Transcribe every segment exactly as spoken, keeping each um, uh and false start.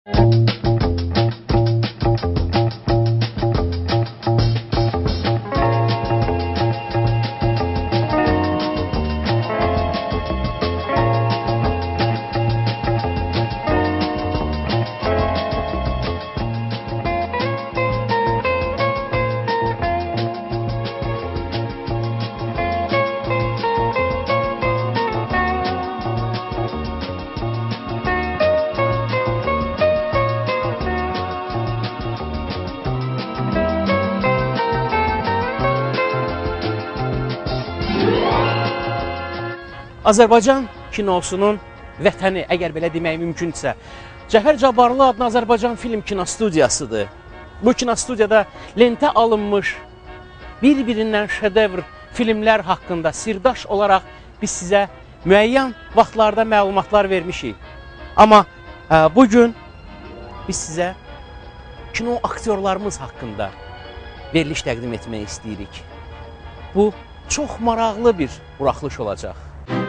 Azərbaycan kinosunun vətəni, əgər belə demək mümkünsə, Cəfər Cabbarlı adlı Azərbaycan Film Kinostudiyasıdır. Bu kinostudiyada lentə alınmış bir-birindən şedevr filmlər haqqında sirdaş olaraq biz sizə müəyyən vaxtlarda məlumatlar vermişik. Amma ə, bugün biz sizə kino aktyorlarımız haqqında veriliş təqdim etmək istəyirik. Bu çox maraqlı bir buraxılış olacaq.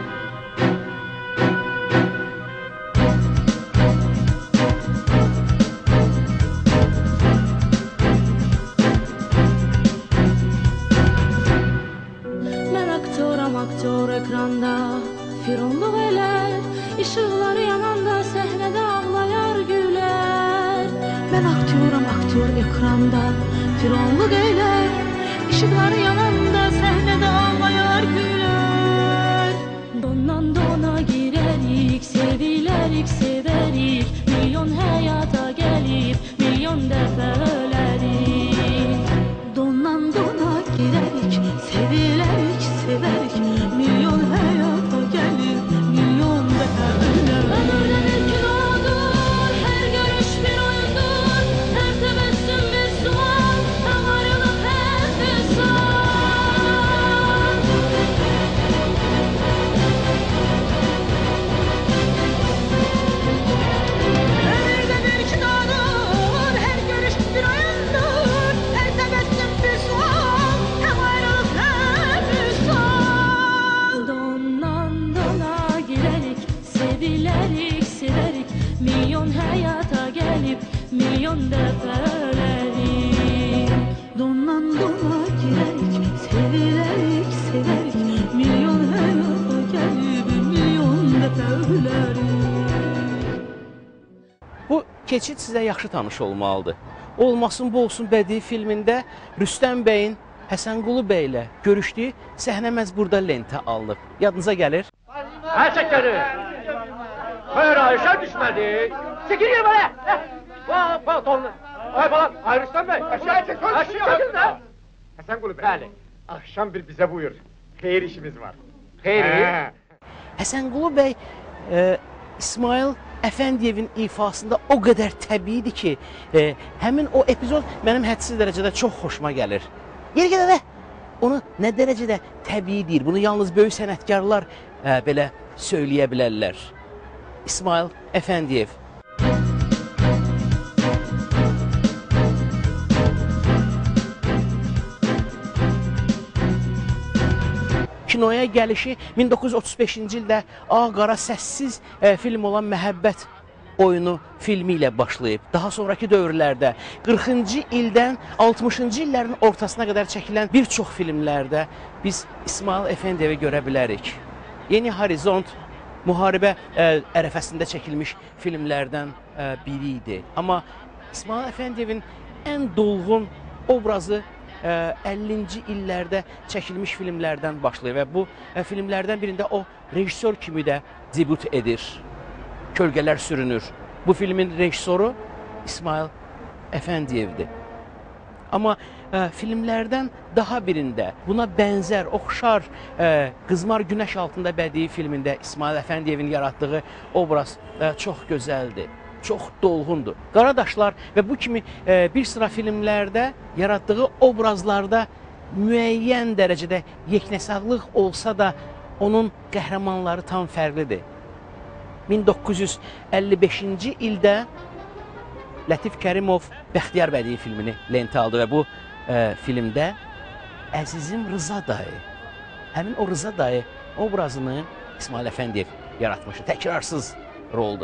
Aktör ekranda fironluq elər, işıqları yananda səhnədə ağlayar gülər. Mən aktyoram, aktyor ekranda fironluq elər, işıqları yananda səhnədə ağlayar gülər. Dondan dona girərik, sevilərik, sevərik, milyon həyata gəlib, milyon dəfə ölərik. Dondan dona girərik, sevilərik, sevərik, milyon həyata gəlir, milyon dəfə ölər. Ömürlənir kinodur, hər görüş bir oyundur, hər təbəssüm bir sual, tam ayrılıb hər füsan. Ömürlənir kinodur, hər görüş bir oyundur, hər təbəssüm bir sual, tam ayrılıb hər füsan. Sevilərik, sevərik, milyon həyata gəlib, milyon dəfə ölərik. Dondan dona girərik, sevilərik, sevərik, milyon həyata gəlib, milyon dəfə ölərik. Bu keçid sizə yaxşı tanış olmalıdır. Olmasın bu olsun bədii filmində Rüstəm bəyin Həsənqulu bəylə görüşdüyü səhnə məhz burada lentə alınıb. Yadınıza gəlir? Her çekleri. Hayır Ayşe düşmedi. Çekil gel bana. Vah pantolonu. Ay falan. Hayır Rüstem Bey. Aşağı çek. Aşağı çekin de. Həsənqulu bəy. Bəli. Akşam bir bize buyur. Xeyir işimiz var. Xeyri. Həsənqulu bəy e, İsmail Əfəndiyevin ifasında o qədər təbiidir ki, e, həmin o epizod mənim hədsiz dərəcədə çox xoşuma gəlir. Yeri gələ də onu nə dərəcədə təbii deyir, bunu yalnız böyük sənətkarlar e, belə söyləyə bilərlər. İsmail Əfəndiyev. Kinoya gəlişi min doqquz yüz otuz beşinci ildə ağ-qara səssiz e, film olan Məhəbbət oyunu filmi ilə başlayıb. Daha sonraki dövrlərdə qırxıncı ildən altmışıncı illərin ortasına qədər çəkilən bir çox filmlərdə biz İsmail Əfəndiyevi görə bilərik. Yeni Horizont müharibə ə, ərəfəsində çəkilmiş filmlərdən ə, biri idi. Amma İsmail Əfəndiyevin ən dolğun obrazı ə, əllinci illərdə çəkilmiş filmlərdən başlayır və bu ə, filmlərdən birində o rejissor kimi də debüt edir. Kölgələr sürünür. Bu filmin rejissoru İsmail Əfəndiyevdir. Amma ə, filmlərdən daha birində buna bənzər, oxşar ə, Qızmar Günəş altında bədii filmində İsmail Əfəndiyevin yaratdığı obraz ə, çox gözəldir, çox dolğundur. Qaradaşlar və bu kimi ə, bir sıra filmlərdə yaratdığı obrazlarda müəyyən dərəcədə yeknəsaglıq olsa da onun qəhrəmanları tam fərqlidir. min doqquz yüz əlli beşinci ildə Lətif Kərimov Bəxtiyar bədii filmini lentə aldı və bu e, filmdə Əzizim Rıza dayı, həmin o Rıza dayı obrazını İsmail Əfəndiyev yaratmışdı. Təkrarsız roldur.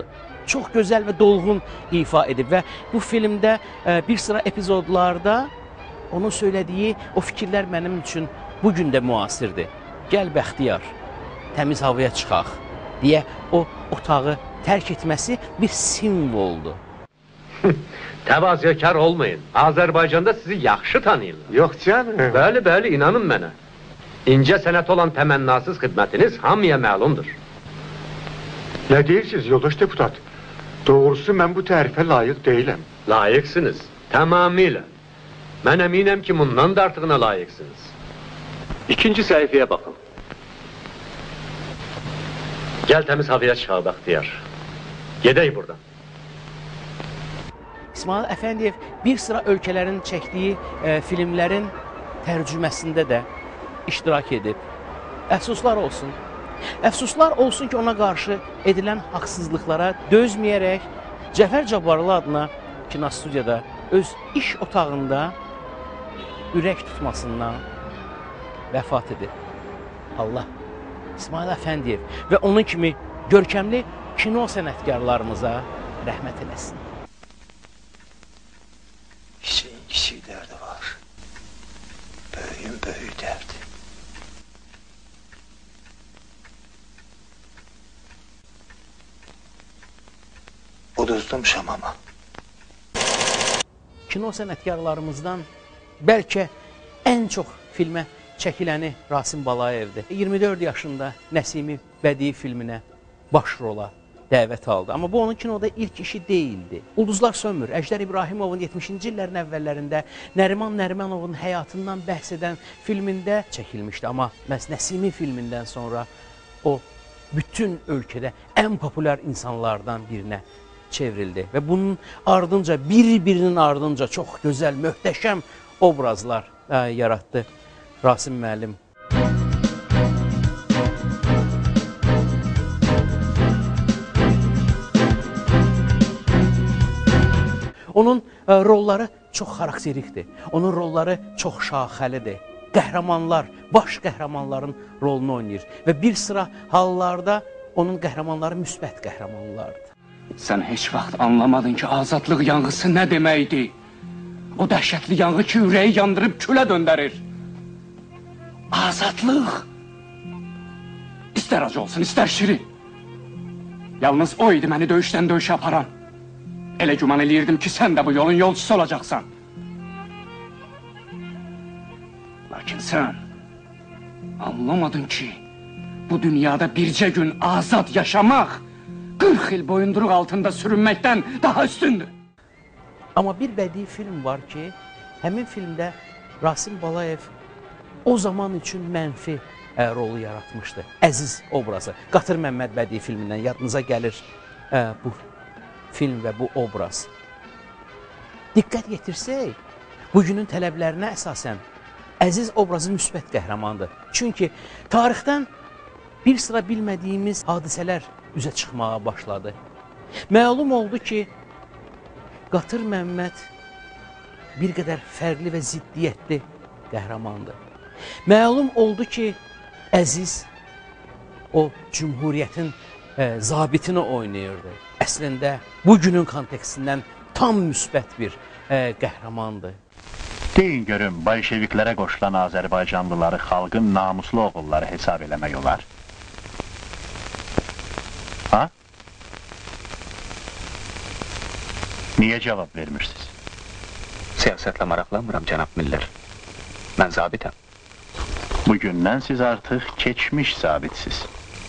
çox gözəl və dolğun ifa edib və bu filmdə e, bir sıra epizodlarda onun söylədiyi o fikirlər mənim üçün bu gün də müasirdir. Gəl Bəxtiyar, təmiz havaya çıxaq deyə o otağı tərk etməsi bir simvoldur. Təvazökar olmayın. Azərbaycanda sizi yaxşı tanıyırlar. Yok canım. Bəli, bəli, inanın mənə. İncə sənət olan təmənnasız xidmətiniz hamıya məlumdur. Ne değilsiniz yoldaş deputat? Doğrusu ben bu tarife layık değilim. Layiqsiniz, tamamilə. Mən əminəm ki, bundan da artığına layiqsiniz. İkinci səhifəyə baxın. Gəl təmiz havaya çıxaq Bəxtiyar. Gedək buradan. İsmail Əfəndiyev bir sıra ölkələrin çəkdiyi e, filmlərin tərcüməsində də iştirak edib. Əfsuslar olsun. Əfsuslar olsun ki, ona qarşı edilən haqsızlıqlara dözməyərək Cəfər Cabbarlı adına kinostudiyada öz iş otağında ürək tutmasından vəfat edib. Allah İsmail Əfəndiyev və onun kimi görkəmli kino sənətkarlarımıza rəhmət eləsin. Kiçiyin kiçik dərdi var. Böyüyün böyük dərdi. Uduzdum şamama. Kino sənətkarlarımızdan bəlkə ən çox filmə çəkiləni Rasim Balayevdir. iyirmi dörd yaşında Nəsimi bədii filminə baş rola dəvət aldı. Amma bu onun kinoda ilk işi deyildi. Ulduzlar Sönmür, Əjdər İbrahimovun yetmişinci illərin əvvəllərində Nəriman Nərimanovun həyatından bəhs edən filmində çəkilmişdi. Amma məhz Nəsimi filmindən sonra o bütün ölkədə ən populyar insanlardan birinə çevrildi. Və bunun ardınca, bir-birinin ardınca çox gözəl, möhtəşəm obrazlar ə, yaratdı Rasim müəllim. Onun ə, rolları çox xarakterikdir. Onun rolları çox şaxəlidir. Qəhrəmanlar, baş qəhrəmanların rolunu oynayır. Və bir sıra hallarda onun qəhrəmanları müsbət qəhrəmanlardır. Sən heç vaxt anlamadın ki, azadlıq yanğısı nə deməkdir? O dəhşətli yanğı ki, ürəyi yandırıb külə döndərir. Azadlıq! İstər acı olsun, istər şirin. Yalnız o idi məni döyüşdən döyüşə aparan. Elə güman eləyirdim ki, sən də bu yolun yolcusu olacaqsan. Lakin sən anlamadın ki, bu dünyada bircə gün azad yaşamaq qırx il boyunduruq altında sürünməkdən daha üstündür. Amma bir bədii film var ki, həmin filmdə Rasim Balayev o zaman üçün mənfi ə, rolu yaratmışdı. Əziz obrazı. Qatır Məmməd bədii filmindən yadınıza gəlir ə, bu film və bu obraz. Diqqət yetirsək, bugünün tələblərinə əsasən Əziz obrazı müsbət qəhrəmandır. Çünki tarixdən bir sıra bilmədiyimiz hadisələr üzə çıxmağa başladı. Məlum oldu ki, Qatır Məmməd bir qədər fərqli və ziddiyyətli qəhrəmandır. Məlum oldu ki, Əziz o Cümhuriyyətin e, zabitini oynayırdı. Əslində, bugünün kontekstindən tam müsbət bir e, qəhrəmandır. Deyin görüm, Bolşeviklərə qoşulan Azərbaycanlıları xalqın namuslu oğulları hesab eləmək olar. Ha? Niyə cavab vermirsiniz? Siyasətlə maraqlanmıram, cənab Miller. Mən zabitəm. Bugündən siz artıq keçmiş zabitsiz.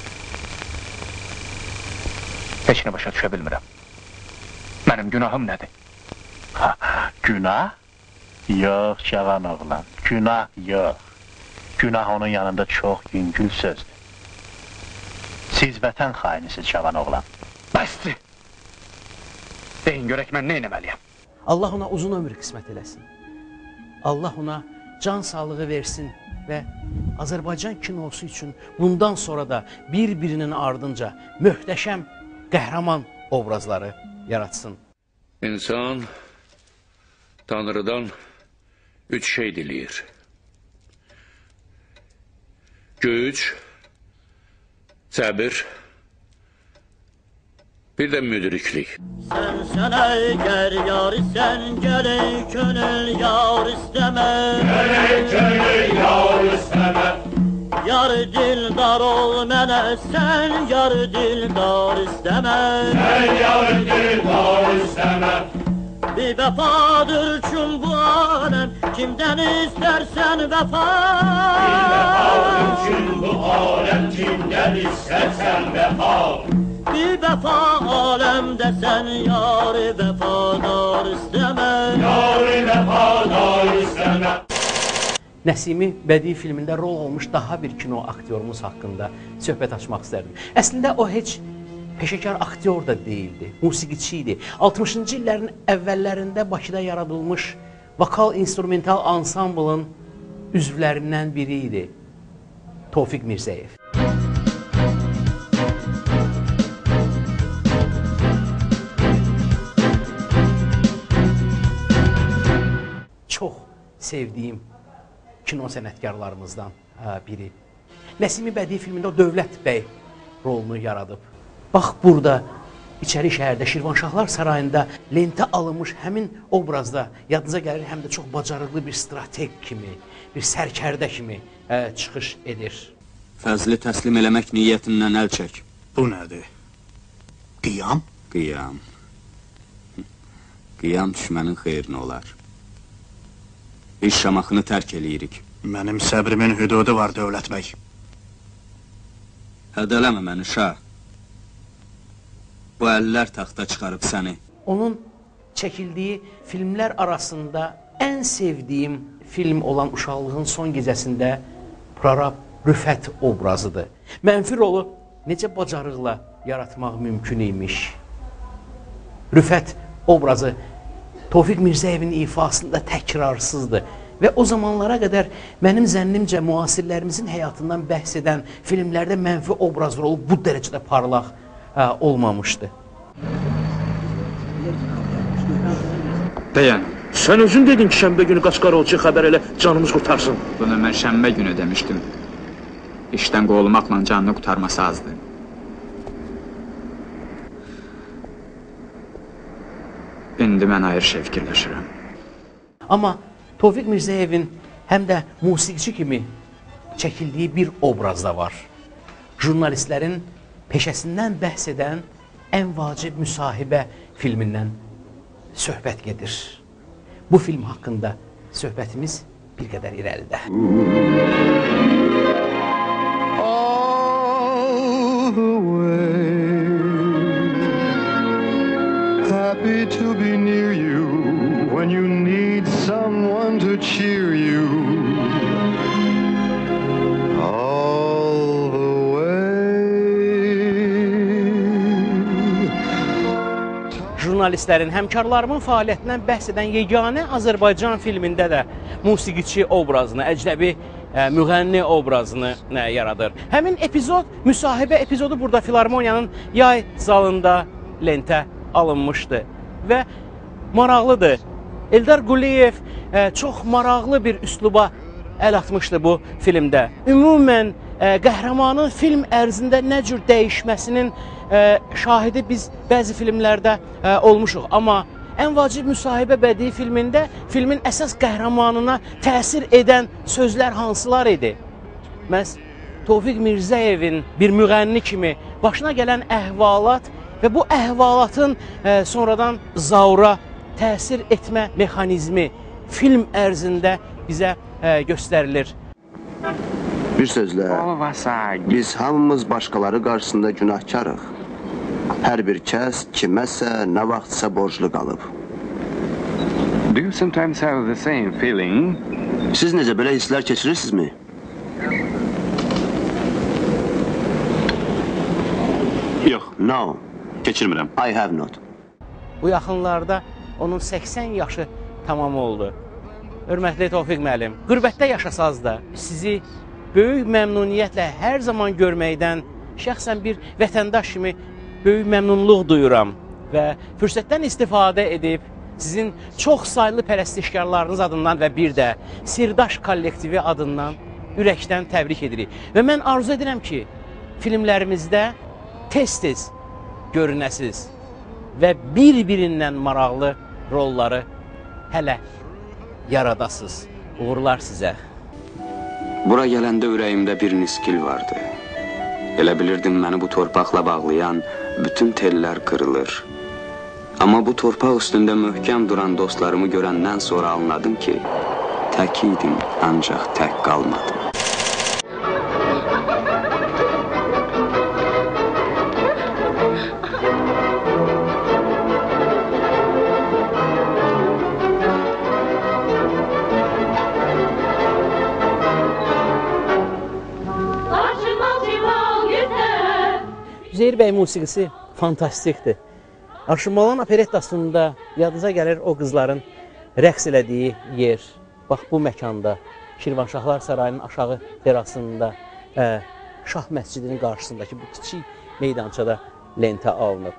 Heç nə başa düşə bilmirəm. Mənim günahım nədir? Ha, günah? Yox, cavan oğlan, günah yox. Günah onun yanında çox yüngül sözdür. Siz vətən xainisiz, cavan oğlan. Bəsdir! Deyin görək mən nə eləməliyəm? Allah ona uzun ömür qismət eləsin. Allah ona can sağlığı versin və Azərbaycan kinosu üçün bundan sonra da bir-birinin ardınca möhtəşəm qəhrəman obrazları yaratsın. İnsan Tanrıdan üç şey diləyir. Güc, səbir bir de müdüriklik. Sen sen eğer yar isen gel ey gönül yar isteme. Gel ey gönül yar isteme. Yar dildar ol mene sen yar dildar isteme. Sen yar dildar isteme. Bir vefadır çün bu alem kimden istersen vefa. Bir vefadır çün bu alem kimden istersen vefa. Bir vefa alemde sen yar vefadar isteme. Yar vefadar isteme. Nəsimi bədii filmində rol almış daha bir kino aktyorumuz haqqında söhbət açmaq istərdim. Əslində o heç peşəkar aktyor da deyildi, musiqiçi idi. altmışıncı illərin əvvəllərində Bakıda yaradılmış vokal instrumental ansamblın üzvlərindən biri idi Tofiq Mirzəyev. Çox sevdiyim kino sənətkarlarımızdan biri. Nəsimi bədii filmində o Dövlət bəy rolunu yaradıb. Bax, burada, içəri şəhərdə, Şirvanşahlar Sarayında lentə alınmış həmin obrazda yadınıza gəlir, həm də çox bacarıqlı bir strateg kimi, bir sərkərdə kimi ə, çıxış edir. Fəzli təslim eləmək niyyətindən əl çək. Bu nədir? Qiyam? Qiyam. Qiyam düşmənin xeyrinə olar. İş şamaxını tərk eləyirik. Mənim səbrimin hüdudu var, Dövlət bəy. Hədələmə məni, şah. Bu əllər taxta çıxarıb səni. Onun çəkildiyi filmlər arasında ən sevdiyim film olan Uşaqlığın Son Gecəsində Prorab Rüfət obrazıdır. Mənfi rolu necə bacarıqla yaratmaq mümkün imiş. Rüfət obrazı Tofiq Mirzəyevin ifasında təkrarsızdır və o zamanlara qədər mənim zənnimcə müasirlərimizin həyatından bəhs edən filmlərdə mənfi obraz rolu bu dərəcədə parlaq ə, olmamışdı. Bəyən, sən özün dedin ki, şənbə günü Qaçqarovçu xəbər elə canımız qurtarsın. Bunu mən şənbə günü demişdim. İşdən qovulmaqla canını qurtarması azdır. İndi mən ayrı şey fikirləşirəm. Amma Tofiq Mirzəyevin həm də musiqiçi kimi çəkildiyi bir obraz da var. Jurnalistlərin peşəsindən bəhs edən Ən Vacib Müsahibə filmindən söhbət gedir. Bu film haqqında söhbətimiz bir qədər irəlidə. All the way, happy to be near you when you need someone to cheer you. All the Jurnalistlərin, həmkarlarımın fəaliyyətindən bəhs edən yeganə Azərbaycan filmində də musiqiçi obrazını, əcnəbi ə, müğənni obrazını ə, yaradır. Həmin epizod, müsahibə epizodu burada Filarmoniyanın yay zalında lentə alınmışdı və maraqlıdır. Eldar Quliyev ə, çox maraqlı bir üsluba əl atmışdı bu filmdə. Ümumən ə, qəhrəmanın film ərzində nə cür dəyişməsinin ə, şahidi biz bəzi filmlərdə ə, olmuşuq. Amma Ən Vacib Müsahibə bədii filmində filmin əsas qəhrəmanına təsir edən sözlər hansılar idi? Məhz Tofiq Mirzəyevin bir müğənni kimi başına gələn əhvalat və bu əhvalatın ə, sonradan Zaura təsir etmə mexanizmi film ərzində bizə ə, göstərilir. Bir sözlə, biz hamımız başqaları qarşısında günahkarıq. Hər bir kəs kiməsə nə vaxtsa borclu qalıb. Do you sometimes have the same feeling? Siz necə belə hisslər keçirirsinizmi? Yox, no, keçirmirəm. I have not. Bu yaxınlarda onun səksən yaşı tamam oldu. Hörmətli Tofiq müəllim, qürbətdə yaşasaz da sizi böyük məmnuniyyətlə hər zaman görməkdən şəxsən bir vətəndaş kimi böyük məmnunluq duyuram və fürsətdən istifadə edib sizin çox saylı pərəstişkarlarınız adından və bir də Sirdaş kollektivi adından ürəkdən təbrik edirik. Və mən arzu edirəm ki, filmlərimizdə tez-tez görünəsiz və bir-birindən maraqlı rolları hələ yaradasız. Uğurlar sizə. Bura gələndə ürəyimdə bir niskil vardı. Elə bilirdim məni bu torpaqla bağlayan bütün tellər qırılır. Amma bu torpaq üstündə möhkəm duran dostlarımı görəndən sonra anladım ki, tək idim, ancaq tək qalmadım. Üzeyir bəy musiqisi fantastikdir. Arşınmalan operettasında yadınıza gəlir o qızların rəqs elədiyi yer. Bax bu məkanda, Şirvanşahlar Sarayının aşağı terasında, ə, Şah məscidinin qarşısındakı bu kiçik meydançada lentə alınıb.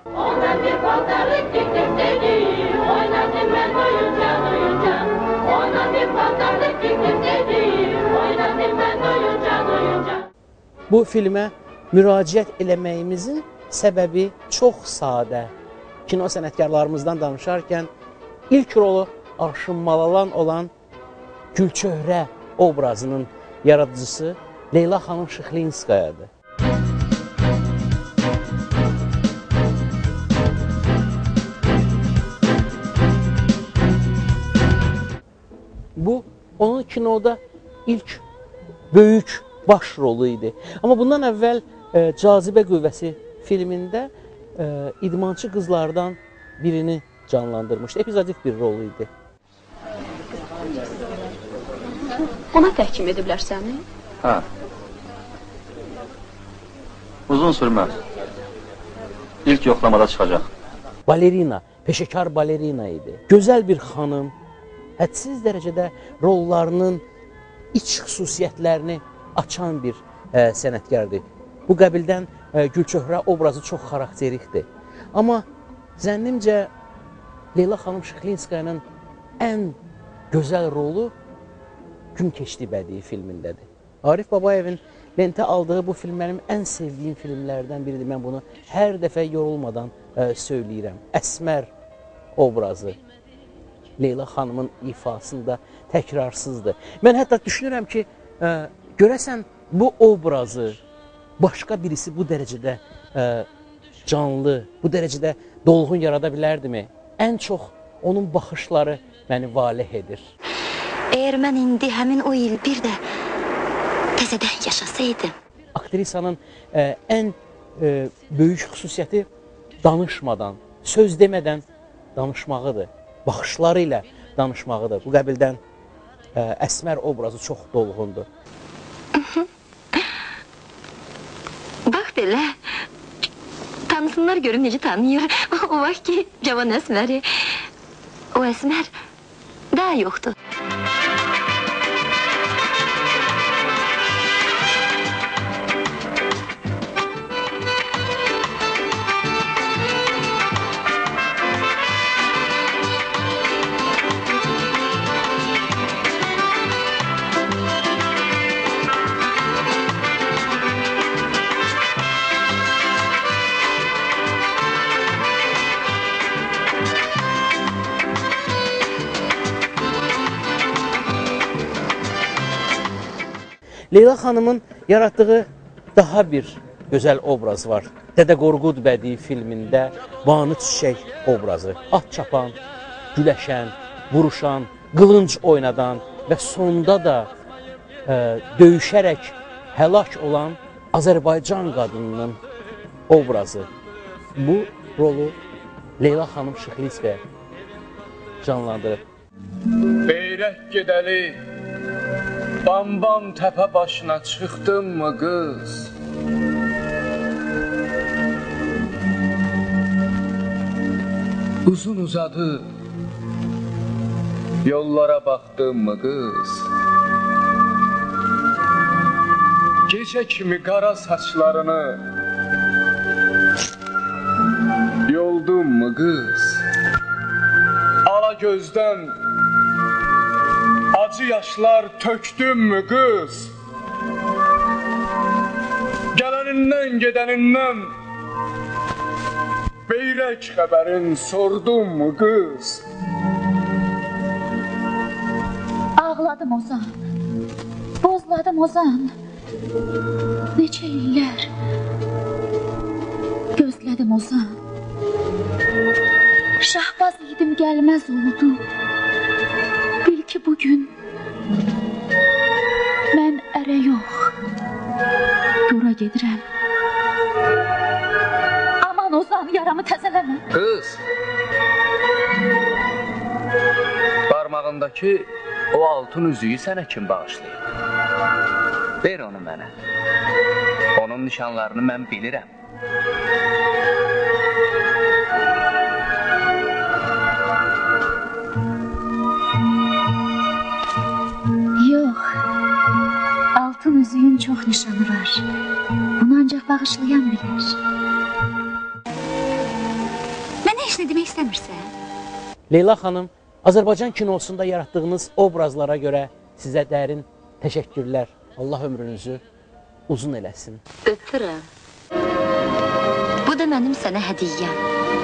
Bu filmə müraciət eləməyimizin səbəbi çox sadə. Kino sənətkarlarımızdan danışarkən ilk rolu Arşınmalalan olan Gülçöhrə obrazının yaradıcısı Leyla xanım Şıxlinskayadır. Bu, onun kinoda ilk böyük baş rolu idi. Amma bundan əvvəl e, Cazibə Qüvvəsi filmində e, idmançı qızlardan birini canlandırmışdı. Epizodik bir rolu idi. Ona təhkim ediblər səni? Hə. Uzun sürməz. İlk yoxlamada çıxacaq. Balerina, peşəkar balerina idi. Gözəl bir xanım, hədsiz dərəcədə rollarının iç xüsusiyyətlərini açan bir e, sənətkardır. Bu qəbildən e, Gülçöhrə obrazı çox xarakterikdir. Amma zənnimcə Leyla xanım Şıxlinskayanın ən gözəl rolu Gün Keçdi bədii filmindədir. Arif Babayevin lentə aldığı bu film mənim ən sevdiyim filmlərdən biridir. Mən bunu hər dəfə yorulmadan e, söyləyirəm. Əsmər obrazı Leyla xanımın ifasında təkrarsızdır. Mən hətta düşünürəm ki, e, görəsən bu obrazı başqa birisi bu dərəcədə e, canlı, bu dərəcədə dolğun yarada bilərdimi? Ən çox onun baxışları məni valeh edir. Əgər mən indi həmin o il bir də təzədən yaşasaydım. Aktrisanın e, ən e, böyük xüsusiyyəti danışmadan, söz demədən danışmağıdır. Baxışları ilə danışmağıdır. Bu qəbildən e, Əsmər obrazı çox dolğundur. Bax belə, tanısınlar görüm necə tanıyır. O vaxt ki, cavan Əsməri, o Əsmər daha yoxdur. Leyla xanımın yaratdığı daha bir gözəl obraz var. Dədə Qorqud bədii filmində Banı Çiçək obrazı. At çapan, güləşən, vuruşan, qılınc oynadan və sonda da e, döyüşərək həlak olan Azərbaycan qadınının obrazı. Bu rolu Leyla xanım Şıxlinskaya canlandırıb. Beyrək gedəli, bambam təpə başına çıxdın mı qız? Uzun uzadı, yollara baxdın mı qız? Gecə kimi qara saçlarını yoldun mu qız? Ala gözdən acı yaşlar tökdün mü qız? Gələnindən gedənindən Beyrək xəbərin sordun mu qız? Ağladım Ozan, bozladım Ozan. Neçə illər gözlədim Ozan. Şahbaz idim gəlməz oldu. Bil ki bugün mən ərə yox, yora gedirəm. Aman Ozan, yaramı təzələmə. Qız, parmağındakı o altın üzüyü sənə kim bağışlayıb? Ver onu mənə. Onun nişanlarını mən bilirəm. Yox, altın üzüyün çox nişanı var. Bunu ancaq bağışlayan bilir. Mənə heç nə demək istəmirsən? Leyla xanım, Azərbaycan kinosunda yaratdığınız obrazlara görə sizə dərin təşəkkürlər. Allah ömrünüzü uzun eləsin. Öpürəm. Bu da mənim sənə hədiyyəm.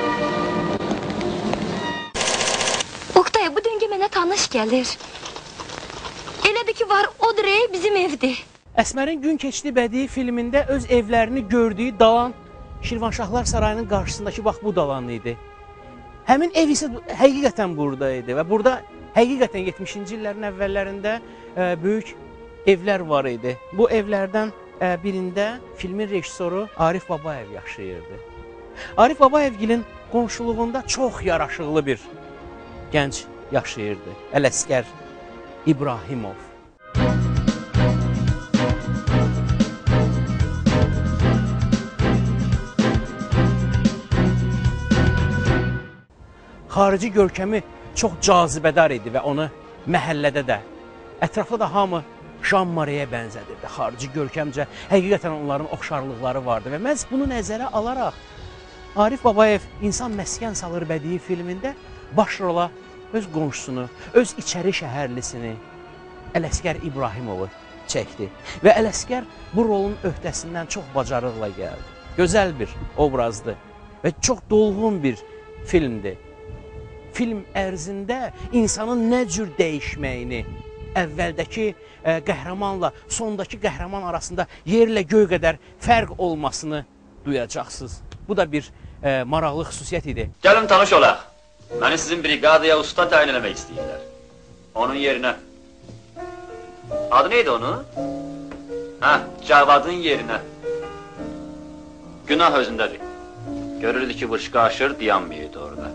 Oktay, bu döngə mənə tanış gəlir. Elədir ki, var Odrey bizim evdir. Əsmərin Gün Keçdi bədii filmində öz evlərini gördüyü dalan Şirvanşahlar Sarayının qarşısındakı bax bu dalan idi. Həmin ev isə həqiqətən burada idi və burada həqiqətən yetmişinci illərin əvvəllərində ə, böyük evlər var idi. Bu evlərdən ə, birində filmin rejissoru Arif Babayev yaşayırdı. Arif Babayevgilin qonşuluğunda çox yaraşıqlı bir gənc yaşayırdı. Ələsgər İbrahimov. Xarici görkəmi çox cazibədar idi və onu məhəllədə də, ətrafda da hamı Jean Mareyə bənzədirdi. Xarici görkəmcə həqiqətən onların oxşarlıqları vardı və məhz bunu nəzərə alaraq Arif Babayev İnsan Məskən Salır bədii filmində baş rola öz qonşusunu, öz içəri şəhərlisini, Ələsgər İbrahimovu çəkdi və Ələsgər bu rolun öhdəsindən çox bacarıqla gəldi. Gözəl bir obrazdı və çox dolğun bir filmdir. Film ərzində insanın nə cür dəyişməyini, əvvəldəki ə, qəhrəmanla sondakı qəhrəman arasında yerlə göy qədər fərq olmasını duyacaqsınız. Bu da bir ə, maraqlı xüsusiyyət idi. Gəlin tanış olaq. Məni sizin briqadaya usta təyin eləmək istəyirlər. Onun yerinə. Adı neydi onun? Hə, Cavadın yerinə. Günah özündədir. Görürdü ki, vırşqa aşır, dayanmayırdı orada.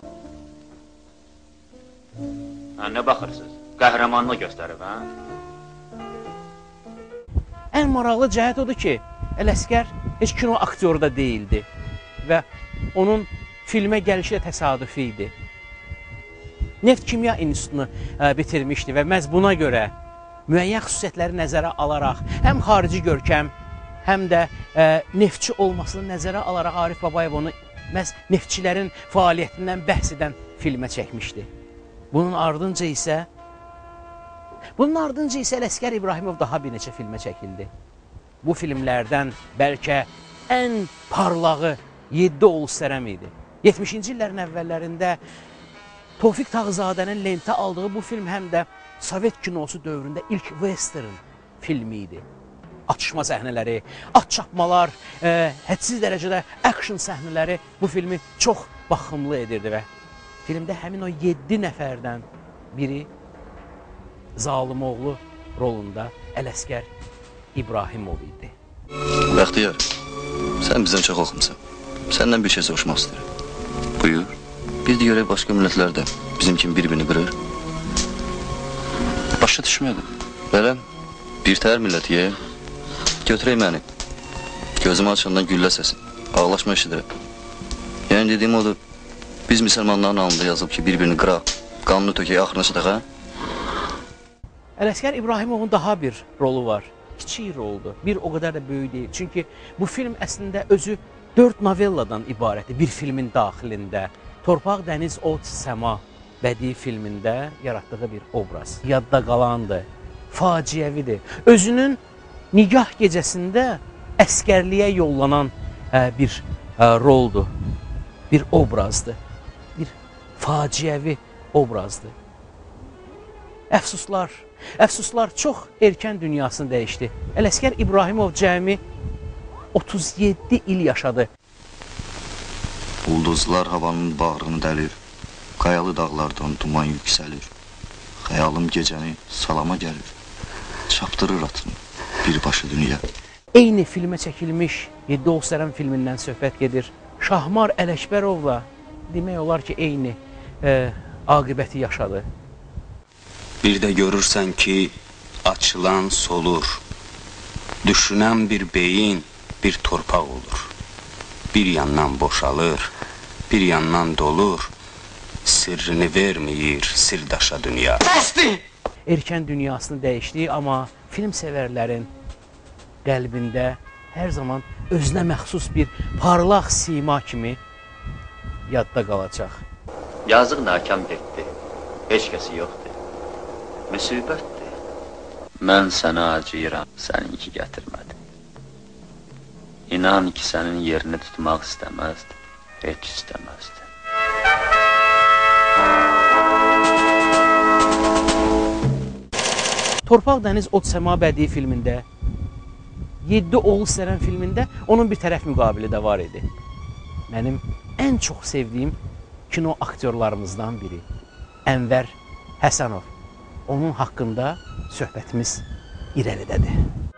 Hə, nə baxırsınız? Qəhrəmanlıq göstərib, hə? Ən maraqlı cəhət odur ki, Ələsgər heç kino aktyoru da deyildi və onun filmə gəlişi də təsadüfi idi. Neft Kimya İnstitutunu ə, bitirmişdi və məhz buna görə müəyyən xüsusiyyətləri nəzərə alaraq həm xarici görkəm, həm də ə, neftçi olmasını nəzərə alaraq Arif Babayev onu məhz neftçilərin fəaliyyətindən bəhs edən filmə çəkmişdi. Bunun ardınca isə Bunun ardınca isə Ələsgər İbrahimov daha bir neçə filmə çəkildi. Bu filmlərdən bəlkə ən parlağı Yeddi Oğul Sərəm idi. yetmişinci illərin əvvəllərində Tofiq Tağızadənin lentə aldığı bu film həm də Sovet kinosu dövründə ilk western filmi idi. Atışma səhnələri, at çapmalar, ə, hədsiz dərəcədə action səhnələri bu filmi çox baxımlı edirdi və filmdə həmin o yeddi nəfərdən biri Zalımoğlu rolunda Ələsgər İbrahimov idi. Bəxtiyar, sən bizdən çox oxumsan. Səndən bir şey soruşmaq istəyirəm. Buyur. Bir də görək başqa millətlər də bizim kimi bir-birini qırır. Başa düşmədim. Belə, bir təhər millətiyə götürək məni. Gözümü açandan güllə səsin. Ağlaşma eşidirəm. Yəni dediyim odur, biz müsəlmanların alnında yazılıb ki, bir-birini qıraq, qanunu tökək, axırına çataq, hə? Ələsgər İbrahimovun daha bir rolu var. Kiçik roldur. Bir o qədər də böyük deyil. Çünki bu film əslində özü dörd novelladan ibarətdir bir filmin daxilində. Torpaq, Dəniz, Od, Səma bədii filmində yaratdığı bir obraz. Yadda qalandır, faciəvidir. Özünün nigah gecəsində əskərliyə yollanan ə, bir ə, roldur. bir obrazdır. Bir faciəvi obrazdır. Əfsuslar, əfsuslar çox erkən dünyasını dəyişdi. Ələsgər İbrahimov cəmi otuz yeddi il yaşadı. Ulduzlar havanın bağrını dəlir, qayalı dağlardan duman yüksəlir. Xəyalım gecəni salama gəlir, çapdırır atını birbaşı dünya. Eyni filmə çəkilmiş yeddi oğul sərəm filmindən söhbət gedir. Şahmar Ələkbərovla demək olar ki, eyni e, aqibəti yaşadı. Bir də görürsən ki, açılan solur. Düşünən bir beyin bir torpaq olur. Bir yandan boşalır, bir yandan dolur. Sirrini verməyir sirdaşa dünya. Bəsdir! Erkən dünyasını dəyişdi, amma film sevərlərin qəlbində hər zaman özünə məxsus bir parlaq sima kimi yadda qalacaq. Yazıq nakam getdi. Heç kəsi yoxdur. Müsibətdir. Mən sənə acıyıram, səninki gətirmədi. İnan ki, sənin yerini tutmaq istəməzdi, heç istəməzdi. Torpaq Dəniz Od Səma bədii filmində, yeddi oğul sərəm filmində onun bir tərəf müqabili də var idi. Mənim ən çox sevdiyim kino aktyorlarımızdan biri Ənvər Həsənov. Onun haqqında söhbətimiz irəlidədir.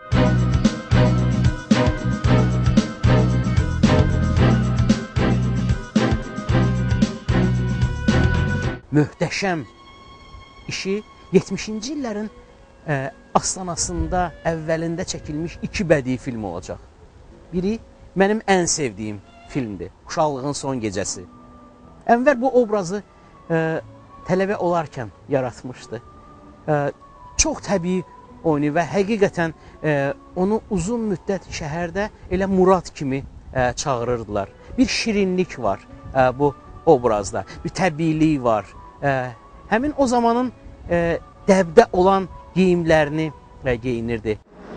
Möhtəşəm işi yetmişinci illərin ə, astanasında əvvəlində çəkilmiş iki bədii film olacaq. Biri mənim ən sevdiyim filmdir, Uşaqlığın son gecəsi. Ənvər bu obrazı ə, tələbə olarkən yaratmışdı. Ə, çox təbii oynayır və həqiqətən ə, onu uzun müddət şəhərdə elə Murad kimi ə, çağırırdılar. Bir şirinlik var ə, bu obrazda, bir təbiilik var. Ə, həmin o zamanın ə, dəbdə olan geyimlərini ə, geyinirdi.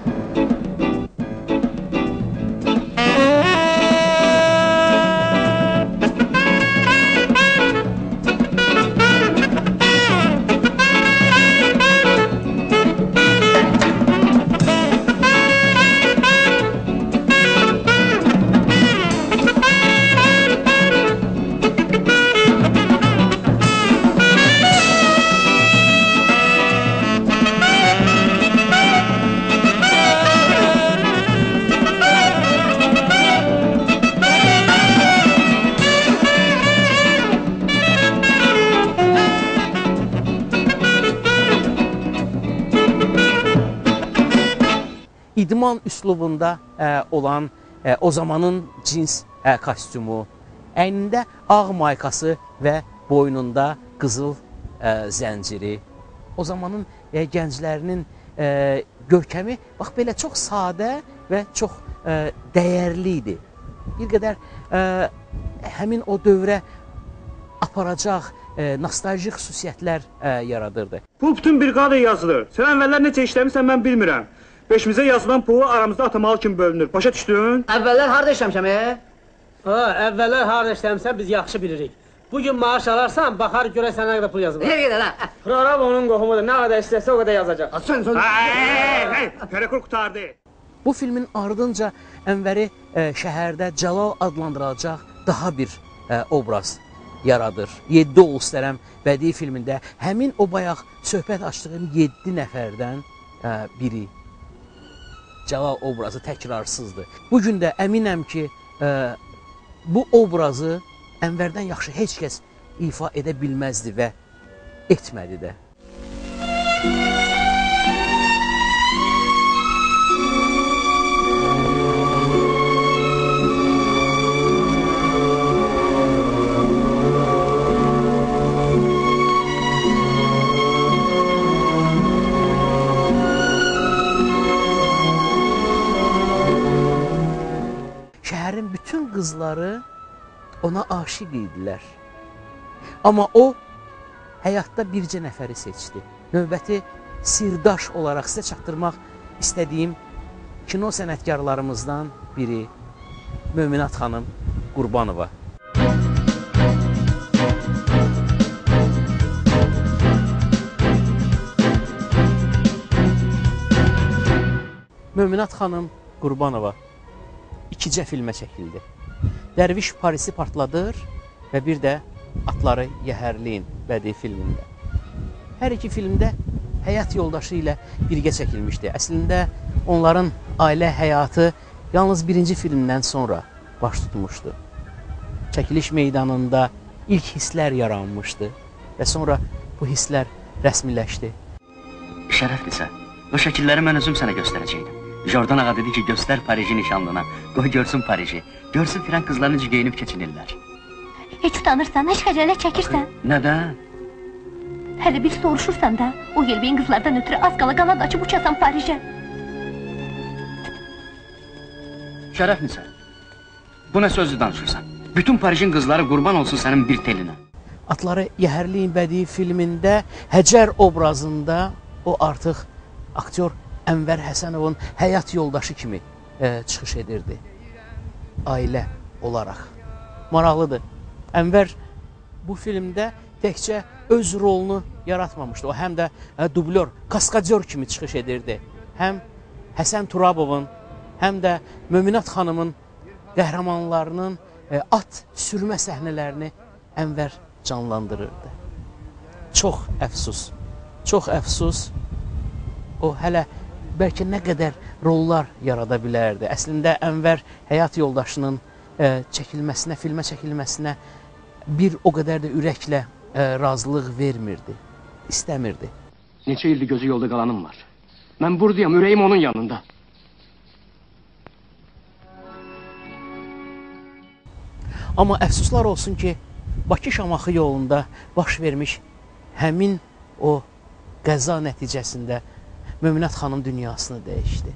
İdman üslubunda ə, olan ə, o zamanın cins ə, kostyumu, əynində ağ maykası və boynunda qızıl ə, zənciri, o zamanın ə, gənclərinin ə, görkəmi bax belə çox sadə və çox ə, dəyərli idi. Bir qədər ə, həmin o dövrə aparacaq ə, nostaljik xüsusiyyətlər ə, yaradırdı. Bu bütün briqada yazılır. Sən əvvəllər necə işləmirsən mən bilmirəm. Beşimizə yazılan pulu aramızda atamalı kimi bölünür. Başa düşdün? Əvvəllər harada işləmişəm, e? Ha, əvvəllər harada işləmişsən biz yaxşı bilirik. Bugün maaş alarsan, baxar görə sənə qədər pul yazılır. Nereye gider lan? Program onun qohumudur. Nə qədər istəsə o qədər yazacaq. Sən sən. Hey, hey, Perekul qutardı. Bu filmin ardınca Ənvəri ə, şəhərdə Cəlal adlandırılacaq daha bir ə, obraz yaradır. Yeddi oğul sərəm bədii filmində həmin o bayaq söhbət açdığım yeddi nəfərdən ə, biri. Cəlal obrazı təkrarsızdır. Bugün də əminəm ki, ə, bu obrazı Ənvərdən yaxşı heç kəs ifa edə bilməzdi və etmədi də. Şəhərin bütün qızları ona aşiq idilər. Amma o, həyatda bircə nəfəri seçdi. Növbəti sirdaş olaraq sizə çatdırmaq istədiyim kino sənətkarlarımızdan biri Möminat xanım Qurbanova. Möminat xanım Qurbanova ikicə filmə çəkildi. Dərviş Parisi partladır və bir də Atları Yəhərliyin bədii filmində. Hər iki filmdə həyat yoldaşı ilə birgə çəkilmişdi. Əslində onların ailə həyatı yalnız birinci filmdən sonra baş tutmuşdu. Çəkiliş meydanında ilk hisslər yaranmışdı və sonra bu hisslər rəsmiləşdi. Şərəflisə, o şəkilləri mən özüm sənə göstərəcəkdim. Jordan ağa dedi ki, göstər Pariji nişanlına, qoy görsün Pariji, görsün filan qızlar necə geyinib keçinirlər. Heç utanırsan, heç xəcalət çəkirsən. Nədən? Hələ bir soruşursan da, o yelbeyin qızlardan ötürü az qala qanad açıb uçasan Parijə. Şərəflisə, bu nə sözlü danışırsan? Bütün Parijin qızları qurban olsun sənin bir telinə. Atları Yəhərliyin bədii filmində Həcər obrazında o artıq aktyor Ənvər Həsənovun həyat yoldaşı kimi e, çıxış edirdi. Ailə olaraq. Maraqlıdır. Ənvər bu filmdə təkcə öz rolunu yaratmamışdı. O həm də e, dublyor, kaskadyor kimi çıxış edirdi. Həm Həsən Turabovun, həm də Möminat xanımın qəhrəmanlarının e, at sürmə səhnələrini Ənvər canlandırırdı. Çox əfsus, çox əfsus. O hələ bəlkə nə qədər rollar yarada bilərdi. Əslində Ənvər həyat yoldaşının e, çəkilməsinə, filmə çəkilməsinə bir o qədər də ürəklə e, razılıq vermirdi, istəmirdi. Neçə ildir gözü yolda qalanım var. Mən buradayam, ürəyim onun yanında. Amma əfsuslar olsun ki, Bakı-Şamaxı yolunda baş vermiş həmin o qəza nəticəsində Möminat xanım dünyasını dəyişdi.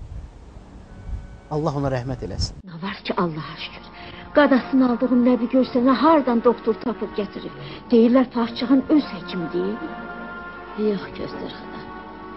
Allah ona rəhmət eləsin. Nə var ki, Allaha şükür. Qadasını aldığım nəbi görsənə hardan doktor tapıb gətirir. Deyirlər padşahın öz həkimdir. Yox, göstər xana.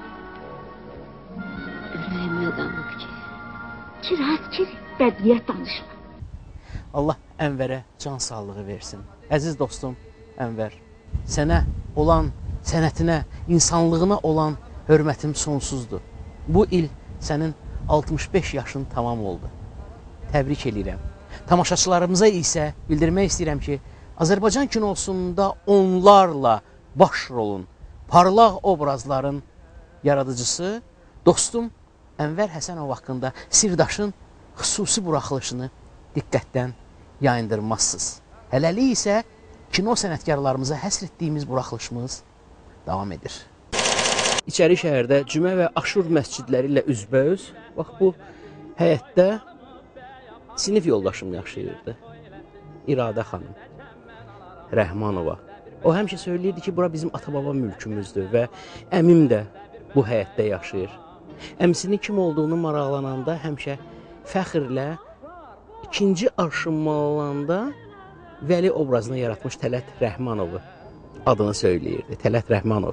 Ürəyimə damıb ki. Kiraz ki, bədniyyət danışma. Allah Ənvərə can sağlığı versin. Əziz dostum Ənvər, sənə olan, sənətinə, insanlığına olan hörmətim sonsuzdur. Bu il sənin altmış beş yaşın tamam oldu. Təbrik edirəm. Tamaşaçılarımıza isə bildirmək istəyirəm ki, Azərbaycan kinosunda onlarla baş rolun, parlaq obrazların yaradıcısı dostum Ənvər Həsənov haqqında sirdaşın xüsusi buraxılışını diqqətdən yayındırmazsınız. Hələlik isə kino sənətkarlarımıza həsr etdiyimiz buraxılışımız davam edir. İçəri şəhərdə Cümə və Aşur məscidləri ilə üzbəüz, bax bu həyətdə sinif yoldaşım yaşayırdı. İradə xanım Rəhmanova. O həmişə söyləyirdi ki, bura bizim ata-baba mülkümüzdür və əmim də bu həyətdə yaşayır. Əmsinin kim olduğunu maraqlananda həmişə fəxrlə ikinci arşınmalanda Vəli obrazını yaratmış Tələt Rəhmanovu adını söyləyirdi. Tələt Rəhmanov.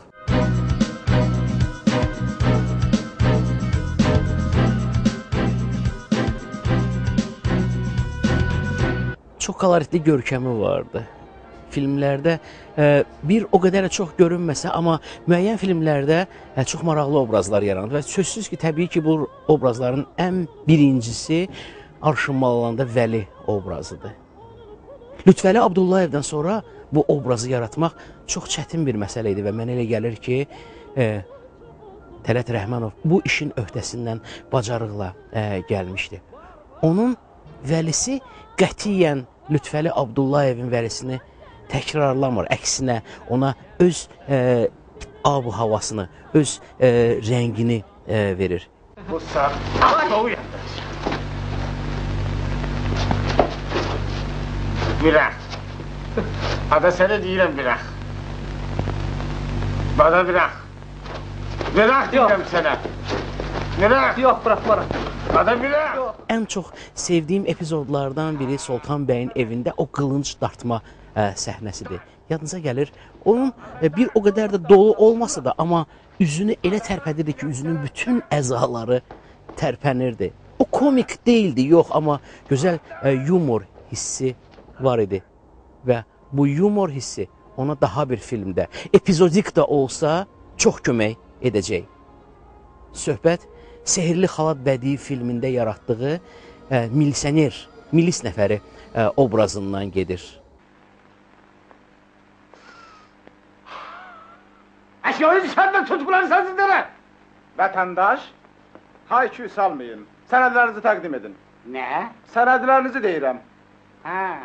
Çox koloritli görkəmi vardı. Filmlərdə e, bir o qədər çox görünməsə, amma müəyyən filmlərdə e, çox maraqlı obrazlar yarandı və sözsüz ki, təbii ki, bu obrazların ən birincisi Arşınmalanda Vəli obrazıdır. Lütfəli Abdullayevdən sonra bu obrazı yaratmaq çox çətin bir məsələ idi və mənə elə gəlir ki, e, Tələt Rəhmanov bu işin öhdəsindən bacarıqla e, gəlmişdi. Onun vəlisi qətiyyən Lütfəli Abdullayevin vəlisini təkrarlamır. Əksinə ona öz e, ab-ı havasını, öz e, rəngini e, verir. Bu saat soğuk yandır. Bırak. Ada seni değilim bırak. Bana bırak. Bırak diyorum sana. Bırak. Yok bırakmaram. Ada bırak. Ən çox sevdiyim epizodlardan biri Soltan bəyin evində o qılınc dartma ə, səhnəsidir. Yadınıza gəlir, onun ə, bir o qədər də dolu olmasa da, amma üzünü elə tərpədirdi ki, üzünün bütün əzaları tərpənirdi. O komik deyildi, yox, amma gözəl ə, yumor hissi var idi. Və bu yumor hissi ona daha bir filmdə, epizodik də olsa, çox kömək edəcək. Söhbət Sehirli Xalat bədii filmində yaratdığı e, milisioner, milis nəfəri e, obrazından gedir. Eşyayı dışarıdan tutukları sensizlere. Vatandaş, haykü salmayın. Senedlerinizi takdim edin. Ne? Senedlerinizi deyirəm. Ha.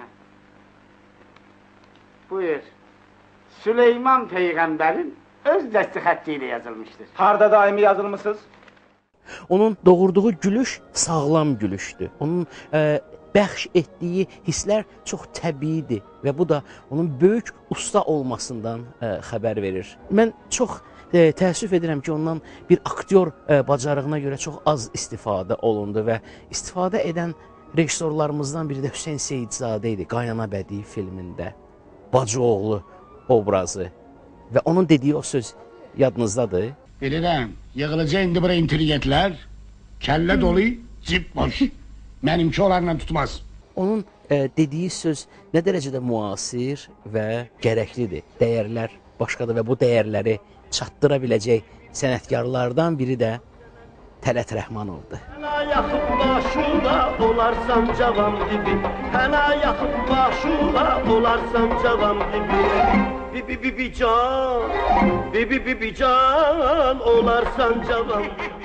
Buyur. Süleyman Peygamber'in öz desti hattıyla yazılmıştır. Harda daimi yazılmışsınız? Onun doğurduğu gülüş sağlam gülüşdür. Onun e, bəxş etdiyi hisslər çox təbiidir və bu da onun böyük usta olmasından e, xəbər verir. Mən çox e, təəssüf edirəm ki, ondan bir aktyor e, bacarığına görə çox az istifadə olundu və istifadə edən rejissorlarımızdan biri də Hüseyn Seyidzadə idi Qaynana bədii filmində. Bacıoğlu obrazı və onun dediyi o söz yadınızdadır. Bilirəm, yığılacaq indi bura intelligentlər, kəllə dolu, cib boş. Mənimki onlarla tutmaz. Onun e, dediyi söz nə dərəcədə müasir və gərəklidir. Dəyərlər başqadır və bu dəyərləri çatdıra biləcək sənətkarlardan biri də Tələt Rəhmanovdur. Hələ yaxıb başına olarsan cavan bibi, hələ yaxıb başına olarsan cavan bibi. Bibi bibi can, bibi bibi can olarsan cavan bibi.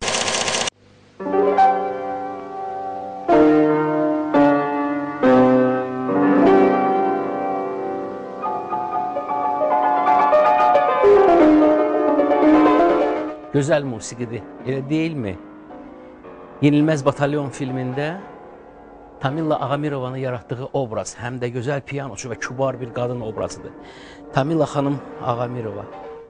Gözəl musiqidir, elə deyilmi? Yenilməz Batalyon filmində Tamilla Ağamirovanın yaratdığı obraz həm də gözəl piyanoçu və kübar bir qadın obrazıdır. Tamilla xanım Ağamirova.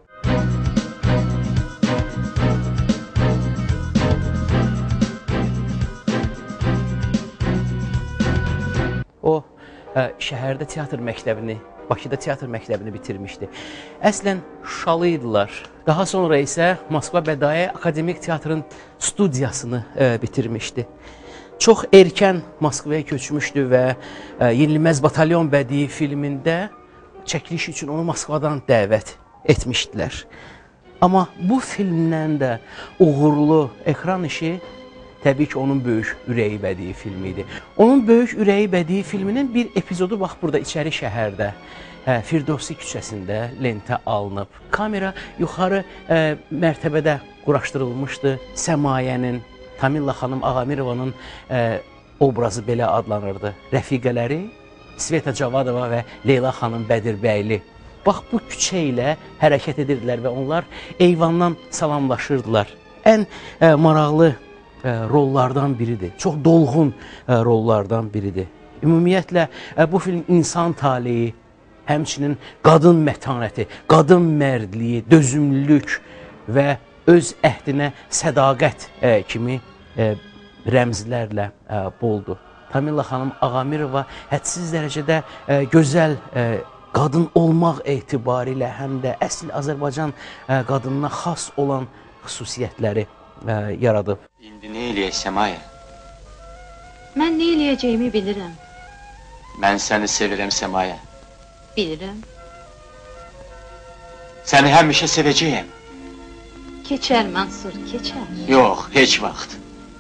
O, ə, şəhərdə teatr məktəbini, Bakıda teatr məktəbini bitirmişdi. Əslən Şuşalı idilər. Daha sonra isə Moskva Bədai Akademik Teatrın studiyasını e, bitirmişdi. Çox erkən Moskvaya köçmüşdü və e, Yenilməz Batalyon bədii filmində çəkiliş üçün onu Moskvadan dəvət etmişdilər. Amma bu filmdən də uğurlu ekran işi təbii ki, onun Böyük Ürəyi bədii filmi idi. Onun Böyük Ürəyi bədii filminin bir epizodu bax burada içəri şəhərdə, hə, Firdovsi küçəsində lentə alınıb. Kamera yuxarı ə, mərtəbədə quraşdırılmışdı. Səmayənin, Tamilla xanım Ağamirovanın ə, obrazı belə adlanırdı. Rəfiqələri Sveta Cavadova və Leyla xanım Bədirbəyli. Bax bu küçə ilə hərəkət edirdilər və onlar eyvandan salamlaşırdılar. Ən ə, maraqlı rollardan biridir. Çox dolğun rollardan biridir. Ümumiyyətlə, bu film insan taleyi, həmçinin qadın mətanəti, qadın mərdliyi, dözümlülük və öz əhdinə sədaqət kimi rəmzlərlə boldur. Tamilla xanım Ağamirova hədsiz dərəcədə gözəl qadın olmaq etibarilə həm də əsl Azərbaycan qadınına xas olan xüsusiyyətləri yaradıb. İndi nə eləyək Səmaya? Mən nə eləyəcəyimi bilirəm. Mən səni sevirəm Səmaya. Bilirəm. Səni həmişə sevəcəyəm. Keçər Mansur, keçər. Yox, heç vaxt.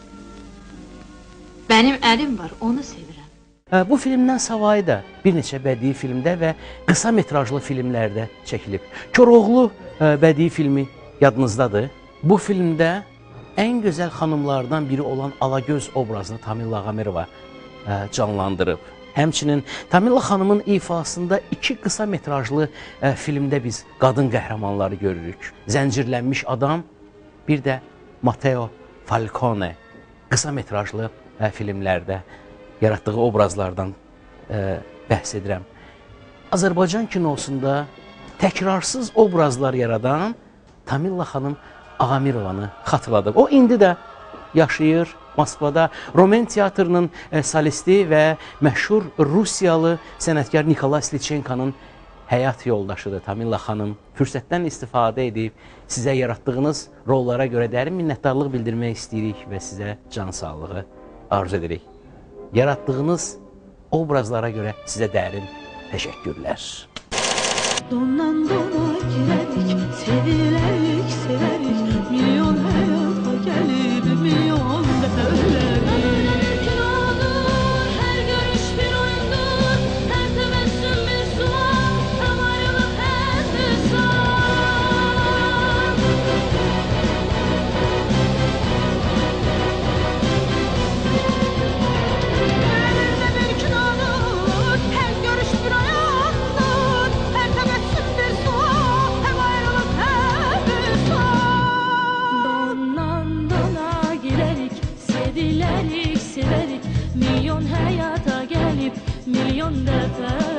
Mənim əlim var, onu sevirəm. Bu filmdən savayı da bir neçə bədii filmdə və qısa metrajlı filmlərdə çəkilib. Koroğlu bədii filmi yadınızdadır. Bu filmdə ən gözəl xanımlardan biri olan Alagöz obrazını Tamilla Ağamirova canlandırıb. Həmçinin Tamilla xanımın ifasında iki qısa metrajlı filmdə biz qadın qəhrəmanları görürük. Zəncirlənmiş adam, bir də Matteo Falcone qısa metrajlı filmlərdə yaratdığı obrazlardan bəhs edirəm. Azərbaycan kinosunda təkrarsız obrazlar yaradan Tamilla xanım Ağamirovanı xatırladıq. O indi də yaşayır Moskvada. Romen teatrının solisti və məşhur Rusiyalı sənətkar Nikolay Slichenko'nun həyat yoldaşıdır Tamilla xanım. Fürsətdən istifadə edib sizə yaratdığınız rollara görə dərin minnətdarlıq bildirmək istəyirik və sizə can sağlığı arzu edirik. Yaratdığınız obrazlara görə sizə dərin təşəkkürlər. Dondan dona girərik, sevilərik, sevərik, milyon həyata gəlir. son dəfə